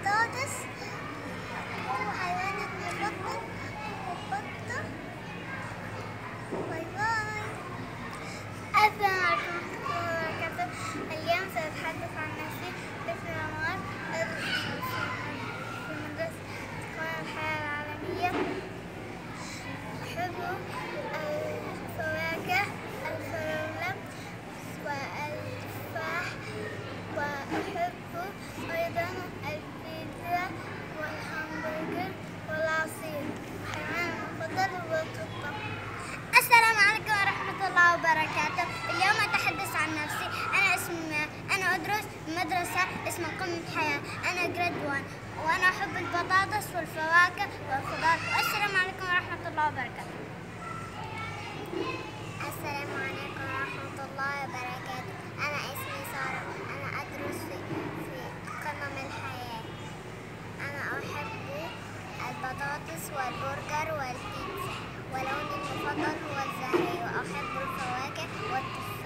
البطاطس وحيوانات مفضل وبطة. باي باي. السلام عليكم ورحمة الله وبركاته. اليوم سأتحدث عن نفسي طفل عمر في مدرسة قوى الحياة العالمية. أحب الفواكه، الفراولة والتفاح، وأحب أيضا البيتزا والهمبرجر والعصير. وحيواني المفضل هو القطة. السلام عليكم ورحمة الله وبركاته. اليوم أتحدث عن نفسي. أنا أدرس بمدرسة اسمها قمة الحياة. أنا جريد 1 وأنا أحب البطاطس والفواكه والخضار. والسلام عليكم ورحمة الله وبركاته. السلام عليكم ورحمة الله وبركاته. أنا اسمي سارة. أنا أدرس في قمم الحياة. أنا أحب البطاطس والبرجر والبيتزا، ولوني المفضل هو الزهري، وأحب الفواكه والتفاح.